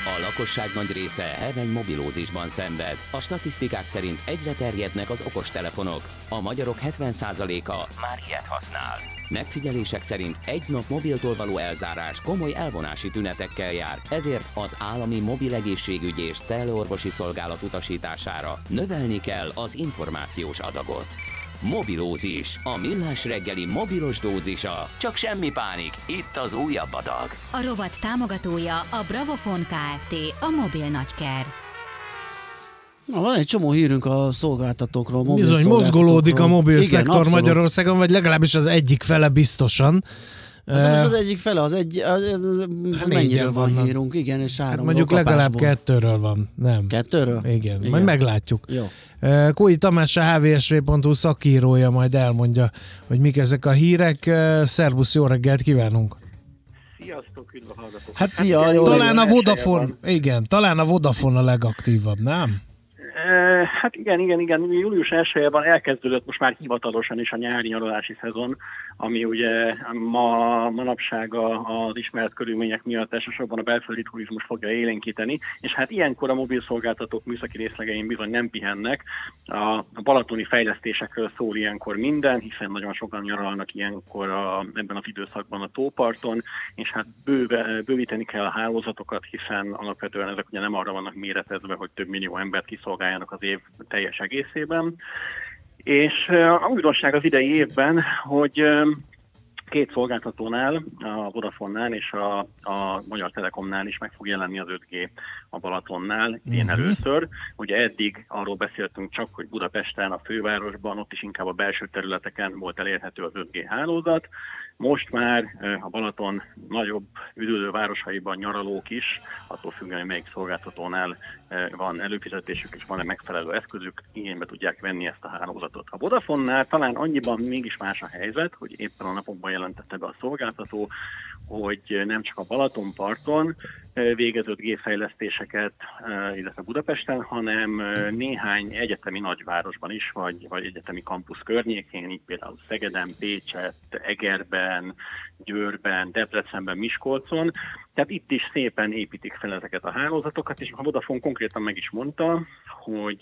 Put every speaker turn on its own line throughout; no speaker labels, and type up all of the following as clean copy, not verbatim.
A lakosság nagy része heveny mobilózisban szenved. A statisztikák szerint egyre terjednek az okostelefonok. A magyarok 70%-a már ilyet használ. Megfigyelések szerint egy nap mobiltól való elzárás komoly elvonási tünetekkel jár, ezért az állami mobil egészségügyi és cellorvosi szolgálat utasítására növelni kell az információs adagot. Mobilózis, a millás reggeli mobilos dózisa. Csak semmi pánik, itt az újabb adag.
A rovat támogatója a Bravofon Kft. A mobil nagyker.
Na, van egy csomó hírünk a szolgáltatókról.
Bizony, mozgolódik a mobil szektor Magyarországon, vagy legalábbis az egyik fele biztosan.
Hát most az egyik fele, mennyire van hírunk, igen, és 3
mondjuk legalább 2-ről van, nem?
2-ről?
Igen, majd meglátjuk.
Jó.
Kói Tamás, a hvsv.hu szakírója majd elmondja, hogy mik ezek a hírek. Szervusz, jó reggelt kívánunk!
Sziasztok, üdv a hallgatók!
Hát szia, jó talán a Vodafone, igen, talán a Vodafone a legaktívabb, nem?
Hát igen. Július 1-ben elkezdődött most már hivatalosan is a nyári nyaralási szezon, ami ugye manapság az ismert körülmények miatt elsősorban a belföldi turizmus fogja élénkíteni, és hát ilyenkor a mobilszolgáltatók műszaki részlegein bizony nem pihennek. A balatoni fejlesztésekről szól ilyenkor minden, hiszen nagyon sokan nyaralnak ilyenkor ebben az időszakban a tóparton, és hát bővíteni kell a hálózatokat, hiszen alapvetően ezek ugye nem arra vannak méretezve, hogy több millió embert kiszolgáljanak az év teljes egészében. És a újdonság az idei évben, hogy 2 szolgáltatónál, a Vodafone-nál és a Magyar Telekomnál is meg fog jelenni az 5G a Balatonnál, én először. Ugye eddig arról beszéltünk csak, hogy Budapesten, a fővárosban, ott is inkább a belső területeken volt elérhető az 5G hálózat. Most már a Balaton nagyobb üdülő városaiban nyaralók is, attól függően, hogy melyik szolgáltatónál van előfizetésük és van-e megfelelő eszközük, igénybe tudják venni ezt a hálózatot. A Vodafone-nál talán annyiban mégis más a helyzet, hogy éppen a napokban jelentette be a szolgáltató, hogy nem csak a Balatonparton végez 5G fejlesztéseket, illetve Budapesten, hanem néhány egyetemi nagyvárosban is, vagy egyetemi kampusz környékén, így például Szegeden, Pécset, Egerben, Győrben, Debrecenben, Miskolcon. Tehát itt is szépen építik fel ezeket a hálózatokat, és a Vodafone konkrétan meg is mondta, hogy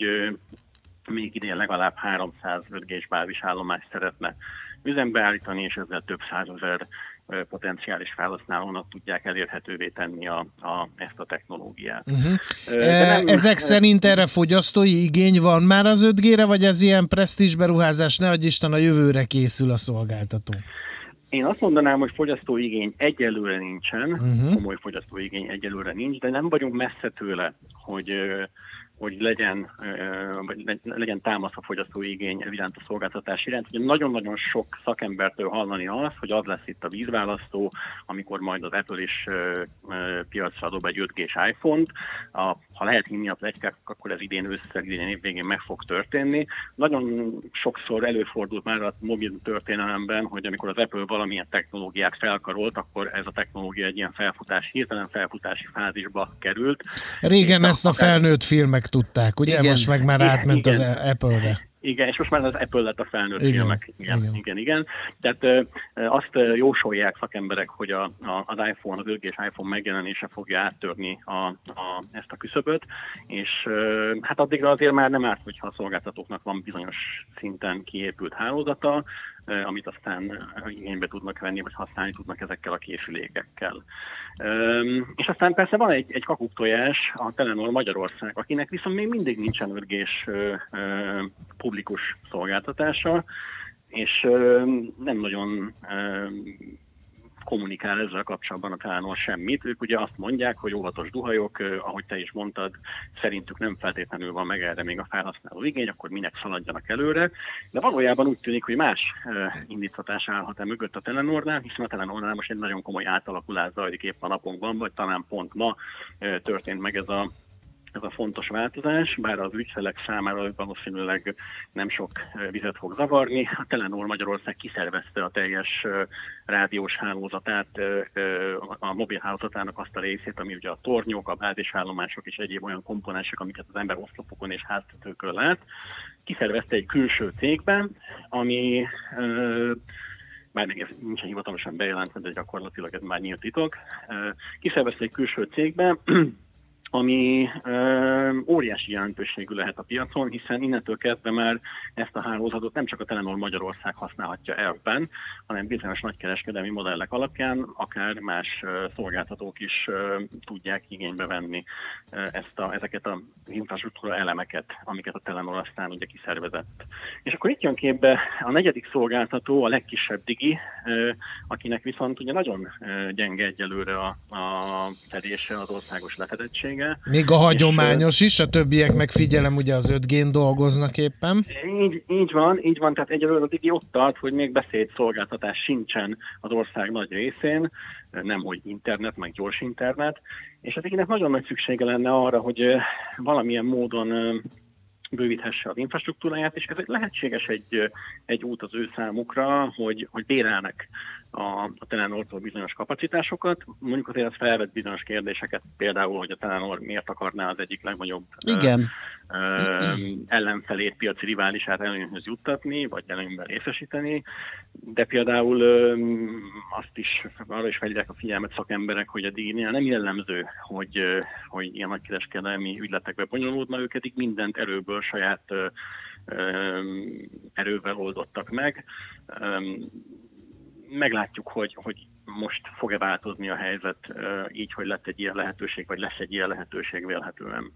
még idén legalább 300 5G-s bázisállomást szeretne üzembe állítani, és ezzel több százezer potenciális felhasználónak tudják elérhetővé tenni ezt a technológiát.
Ezek szerint erre fogyasztói igény van már az 5G-re, vagy ez ilyen presztízs beruházás, nehogy Isten a jövőre készül a szolgáltató?
Én azt mondanám, hogy fogyasztói igény egyelőre nincsen, komoly fogyasztói igény egyelőre nincs, de nem vagyunk messze tőle, hogy legyen támasz a fogyasztói igény iránt a szolgáltatás iránt. Ugye nagyon-nagyon sok szakembertől hallani azt, hogy az lesz itt a vízválasztó, amikor majd az Apple is piacra dob egy 5G-s iPhone-t. Ha lehet hinni a pletykák, akkor ez idén ősszel, idén évvégén meg fog történni. Nagyon sokszor előfordult már a mobil történelemben, hogy amikor az Apple valamilyen technológiát felkarolt, akkor ez a technológia egy ilyen hirtelen felfutási fázisba került.
Régen ezt a felnőtt filmek tudták, ugye?
Igen.
Most meg már átment az Apple-re.
Igen, és most már az Apple lett a felnőtt filmek. Igen. Tehát azt jósolják szakemberek, hogy az iPhone, az 5G-s iPhone megjelenése fogja áttörni ezt a küszöböt, és hát addigra azért már nem árt, hogyha a szolgáltatóknak van bizonyos szinten kiépült hálózata, amit aztán igénybe tudnak venni, vagy használni tudnak ezekkel a készülékekkel. És aztán persze van egy kakuktojás, a Telenor Magyarország, akinek viszont még mindig nincsen 5G-s publikus szolgáltatása, és nem nagyon kommunikál ezzel kapcsolatban a Telenor semmit. Ők ugye azt mondják, hogy óvatos duhajok, ahogy te is mondtad, szerintük nem feltétlenül van meg erre még a felhasználó igény, akkor minek szaladjanak előre. De valójában úgy tűnik, hogy más indítatás állhat mögött a Telenornál, hiszen a Telenornál most egy nagyon komoly átalakulás zajlik épp a napokban, vagy talán pont ma történt meg ez a fontos változás, bár az ügyfelek számára valószínűleg nem sok vizet fog zavarni. A Telenor Magyarország kiszervezte a teljes rádiós hálózatát, a mobil hálózatának azt a részét, ami ugye a tornyok, a bázisállomások és egyéb olyan komponensek, amiket az ember oszlopokon és háztetőkön lát. Kiszervezte egy külső cégben, ami bár még ez nincsen hivatalosan bejelentve, de gyakorlatilag ez már nyílt titok. Kiszervezte egy külső cégben, ami óriási jelentőségű lehet a piacon, hiszen innentől kezdve már ezt a hálózatot nem csak a Telenor Magyarország használhatja elvben, hanem bizonyos nagykereskedelmi modellek alapján akár más szolgáltatók is tudják igénybe venni ezeket az infrastruktúra elemeket, amiket a Telenor aztán ugye kiszervezett. És akkor itt jön képbe a negyedik szolgáltató, a legkisebb Digi, akinek viszont ugye nagyon gyenge egyelőre a fedése, az országos lefedettsége.
Még a hagyományos is, a többiek meg figyelem, ugye az 5G-n dolgoznak éppen.
Így van, tehát egyelőre a Digi ott tart, hogy még beszédszolgáltatás sincsen az ország nagy részén, nemhogy internet, meg gyors internet, és a Diginek nagyon nagy szüksége lenne arra, hogy valamilyen módon bővíthesse az infrastruktúráját, és ez lehetséges egy út az ő számukra, hogy bérelnek a Telenortól bizonyos kapacitásokat. Mondjuk azért ez felvet bizonyos kérdéseket, például, hogy a Telenor miért akarná az egyik legnagyobb ellenfelét, piaci riválisát előnyhöz juttatni, vagy előnyben részesíteni, de például arra is felhívják a figyelmet szakemberek, hogy a Diginél nem jellemző, hogy ilyen nagykereskedelmi ügyletekbe bonyolódna, ők eddig mindent erőből, saját erővel oldottak meg. Meglátjuk, hogy most fog-e változni a helyzet így, hogy lett egy ilyen lehetőség, vagy lesz egy ilyen lehetőség vélhetően.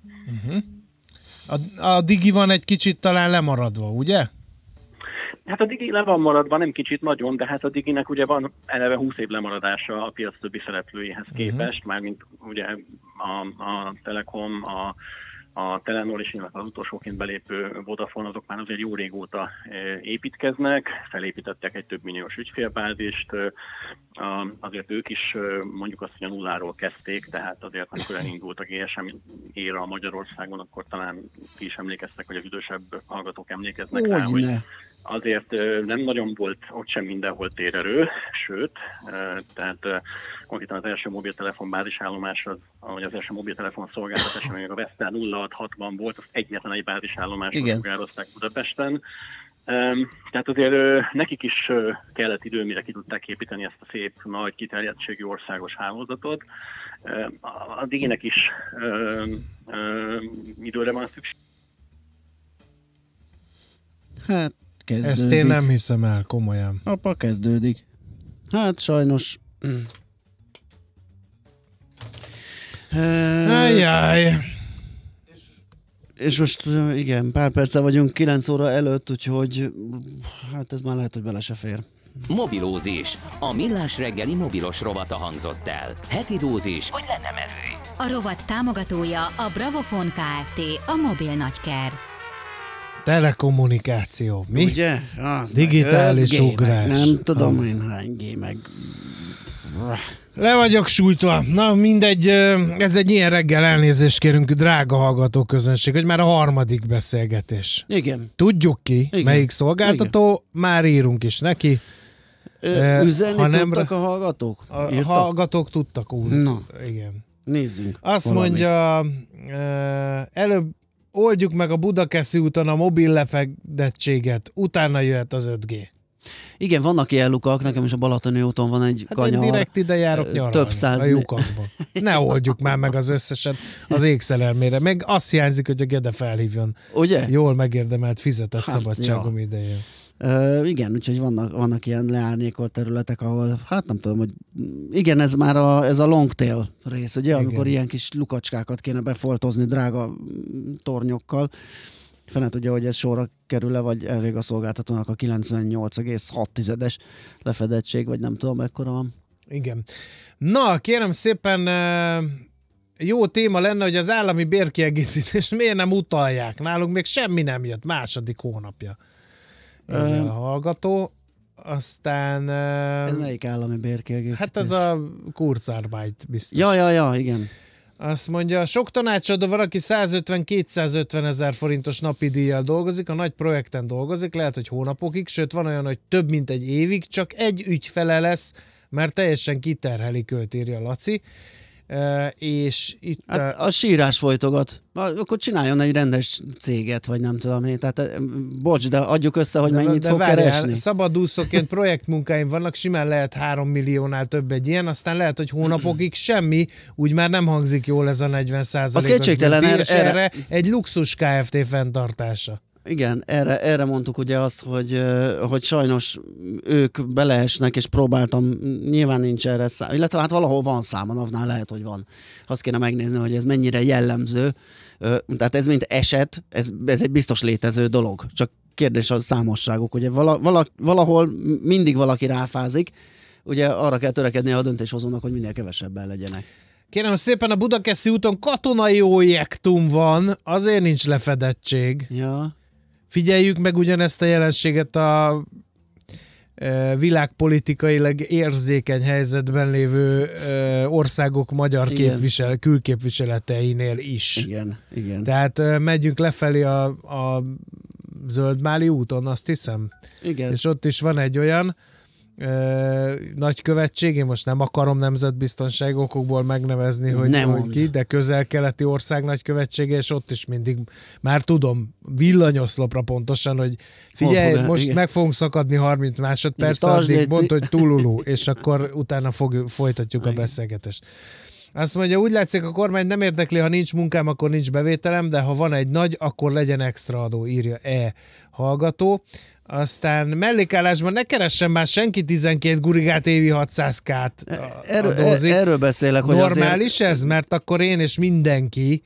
A Digi van egy kicsit talán lemaradva, ugye?
Hát a Digi le van maradva, nem kicsit nagyon, de hát a Diginek ugye van eleve 20 év lemaradása a piac többi szereplőihez képest, mármint ugye a Telekom, a Telenor és az utolsóként belépő Vodafone, azok már azért jó régóta építkeznek, felépítettek egy több milliós ügyfélbázist, azért ők is mondjuk azt, hogy a nulláról kezdték, tehát azért amikor elindult a GSM éra Magyarországon, akkor talán ti is emlékeztek, vagy az idősebb hallgatók emlékeznek rá, hogy azért nem nagyon volt ott sem mindenhol térerő, sőt, tehát konkrétan az első mobiltelefon bázisállomás, ahogy az első mobiltelefon szolgáltatás, amelyek a Vestel 0660 volt, az egyetlen egy bázisállomásra sugározták Budapesten. Tehát azért nekik is kellett idő, mire ki tudták építeni ezt a szép, nagy, kiterjedtségű országos hálózatot. A Diginek is időre van szükség.
Hát, kezdődik.
Ezt én nem hiszem el, komolyan.
Apa, kezdődik. Hát sajnos.
Ajjaj.
És most igen, pár perccel vagyunk 9 óra előtt, úgyhogy hát ez már lehet, hogy bele se fér.
Mobilózis. A millás reggeli mobilos rovata hangzott el. Heti dózis, hogy lenne merő.
A rovat támogatója a Bravofon Kft. A mobil nagyker.
Telekommunikáció. Mi?
Ugye? Az
digitális ugrás.
Nem tudom én hány G meg.
Le vagyok sújtva. Na mindegy, ez egy ilyen reggel, elnézést kérünk, drága hallgatóközönség, hogy már a harmadik beszélgetés.
Igen.
Tudjuk ki, igen. Melyik szolgáltató, igen. Már írunk is neki.
Üzenni tudtak a hallgatók?
A hallgatók tudtak úgy.
Na.
Igen.
Nézzünk.
Azt valamit mondja, előbb oldjuk meg a Budakeszi úton a mobil lefedettséget, utána jöhet az 5G.
Igen, vannak ilyen lukak, nekem is a Balatoni úton van egy kanyar.
Én direkt ide járok nyaralni,
több száz
a lyukakba. Ne oldjuk már meg az összeset az égszerelmére. Meg azt hiányzik, hogy a Gede felhívjon.
Ugye?
Jól megérdemelt, fizetett szabadságom idején.
Igen, úgyhogy vannak ilyen leárnyékolt területek, ahol, hát nem tudom, hogy igen, ez a long tail rész, ugye, igen. Amikor ilyen kis lukacskákat kéne befoltozni drága tornyokkal. Fene tudja, hogy ez sorra kerül-e, vagy elég a szolgáltatónak a 98,6-es lefedettség, vagy nem tudom, mekkora van.
Igen. Na, kérem szépen, jó téma lenne, hogy az állami bérkiegészítést miért nem utalják. Nálunk még semmi nem jött, második hónapja. A hallgató. Aztán...
Ez melyik állami bérkiegészítés?
Hát ez a Kurzarbeit biztos.
Ja, igen.
Azt mondja, sok tanácsadó van, aki 150-250 ezer forintos napi díjjal dolgozik, a nagy projekten dolgozik, lehet, hogy hónapokig, sőt van olyan, hogy több mint egy évig, csak egy ügyfele lesz, mert teljesen kiterheli őt, írja Laci. és itt...
Hát a sírás folytogat. Akkor csináljon egy rendes céget, vagy nem tudom én. Tehát bocs, de adjuk össze, hogy mennyit fog keresni.
Szabadúszóként projektmunkáim vannak, simán lehet 3 milliónál több egy ilyen, aztán lehet, hogy hónapokig semmi, úgy már nem hangzik jól ez a 40%-os.
Az kétségtelen,
és erre egy luxus Kft. Fenntartása.
Igen, erre mondtuk ugye azt, hogy sajnos ők beleesnek, és próbáltam, nyilván nincs erre szám, illetve hát valahol van szám, a NAV-nál lehet, hogy van. Azt kéne megnézni, hogy ez mennyire jellemző. Tehát ez mint eset, ez egy biztos létező dolog. Csak kérdés a számosságuk. Ugye valahol mindig valaki ráfázik, ugye arra kell törekedni a döntéshozónak, hogy minél kevesebben legyenek.
Kérem szépen, a Budakeszi úton katonai objektum van, azért nincs lefedettség.
Ja.
Figyeljük meg ugyanezt a jelenséget a világpolitikailag érzékeny helyzetben lévő országok magyar külképviseleteinél is.
Igen.
Tehát megyünk lefelé a Zöldmáli úton, azt hiszem.
Igen.
És ott is van egy olyan nagykövetség, én most nem akarom nemzetbiztonsági okokból megnevezni, hogy ki, de közel-keleti ország nagykövetsége, és ott is mindig, már tudom, villanyoszlopra pontosan, hogy figyelj, most meg fogunk szakadni 30 másodperc, addig mondd, hogy túlulú, és akkor utána folytatjuk a beszélgetést. Azt mondja, úgy látszik, a kormány nem érdekli, ha nincs munkám, akkor nincs bevételem, de ha van egy nagy, akkor legyen extra adó, írja hallgató. Aztán mellékállásban ne keressen már senki 12 gurigát évi 600k-t adózik.
Erről beszélek, hogy
normális ez? Mert akkor én és mindenki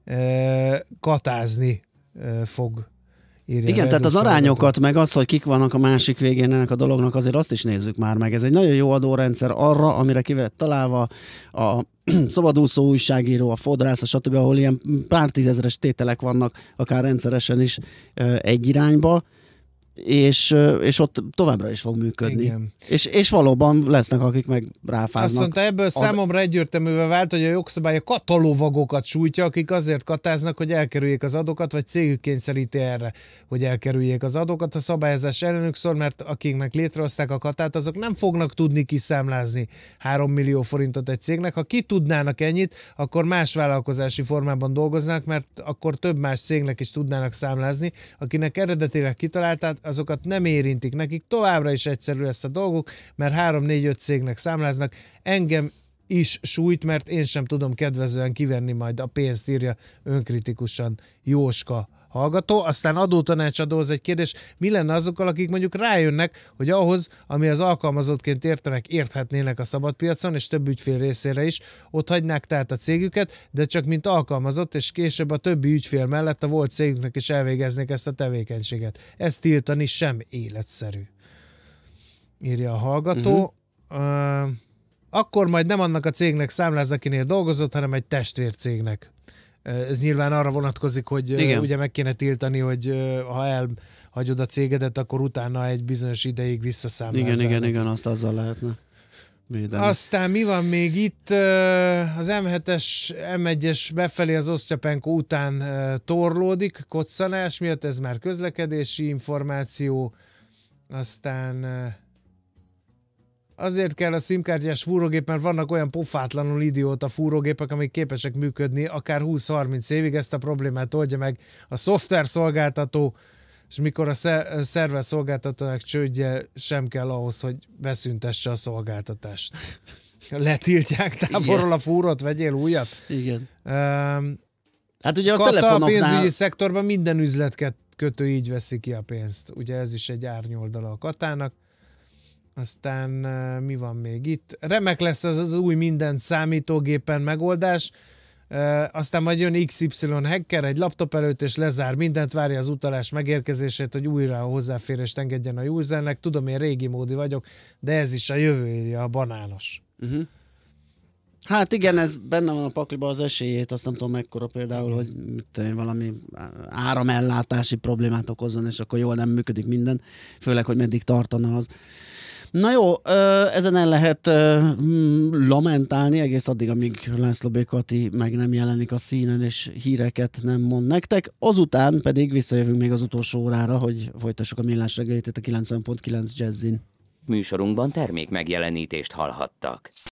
katázni fog.
Igen, tehát az arányokat, meg az, hogy kik vannak a másik végén ennek a dolognak, azért azt is nézzük már meg. Ez egy nagyon jó adórendszer arra, amire ki lett találva a szabadúszó újságíró, a fodrász, stb., ahol ilyen pár tízezres tételek vannak, akár rendszeresen is egy irányba, és ott továbbra is fog működni. És valóban lesznek, akik meg ráfáznak.
Azt mondta, ebből számomra egyértelművel vált, hogy a jogszabály a katalovagokat sújtja, akik azért katáznak, hogy elkerüljék az adókat, vagy cégük kényszeríti erre, hogy elkerüljék az adókat. A szabályozás ellenük szól, mert akiknek létrehozták a katát, azok nem fognak tudni kiszámlázni 3 millió forintot egy cégnek. Ha ki tudnának ennyit, akkor más vállalkozási formában dolgoznak, mert akkor több más cégnek is tudnának számlázni, akinek eredetileg kitalálták, azokat nem érintik, nekik továbbra is egyszerű lesz a dolguk, mert 3-4-5 cégnek számláznak. Engem is sújt, mert én sem tudom kedvezően kivenni majd a pénzt, írja önkritikusan Jóska hallgató. Aztán adótanácsadó, az egy kérdés, mi lenne azokkal, akik mondjuk rájönnek, hogy ahhoz, ami az alkalmazottként érthetnének a szabadpiacon, és több ügyfél részére is, ott hagynák tehát a cégüket, de csak mint alkalmazott, és később a többi ügyfél mellett a volt cégüknek is elvégeznék ezt a tevékenységet. Ezt tiltani sem életszerű, írja a hallgató. Akkor majd nem annak a cégnek számláz, akinél dolgozott, hanem egy testvércégnek. Ez nyilván arra vonatkozik, hogy ugye meg kéne tiltani, hogy ha elhagyod a cégedet, akkor utána egy bizonyos ideig visszaszámlázzál.
Igen, azt azzal lehetne védeni.
Aztán mi van még itt? Az M7-es, M1-es befelé az Osztyapenko után torlódik, koccanás miatt, ez már közlekedési információ. Aztán... Azért kell a SIM-kártyás fúrógép, mert vannak olyan pofátlanul idióta fúrógépek, amik képesek működni akár 20-30 évig, ezt a problémát oldja meg a szoftver szolgáltató, és mikor a szerver szolgáltatónak csődje sem kell ahhoz, hogy beszüntesse a szolgáltatást. Letiltják távolról a fúrót, vegyél újat.
Igen. Hát ugye a
telefonoknál... A pénzügyi szektorban minden üzletkötő így veszi ki a pénzt. Ugye ez is egy árnyoldala a Katának. Aztán mi van még itt? Remek lesz ez az új mindent számítógépen megoldás, aztán majd jön XY hacker egy laptop előtt, és lezár mindent, várja az utalás megérkezését, hogy újra a hozzáférést engedjen a usernek. Tudom, én régi módi vagyok, de ez is a jövő, írja a banános.
Hát igen, ez benne van a pakliba az esélyét, azt nem tudom mekkora például, hogy valami áramellátási problémát okozzon, és akkor jól nem működik minden, főleg, hogy meddig tartana az. Na jó, ezen el lehet lamentálni egész addig, amíg László B. Kati meg nem jelenik a színen, és híreket nem mond nektek. Azután pedig visszajövünk még az utolsó órára, hogy folytassuk a millás reggelit a 90.9 Jazzin.
Műsorunkban termék megjelenítést hallhattak.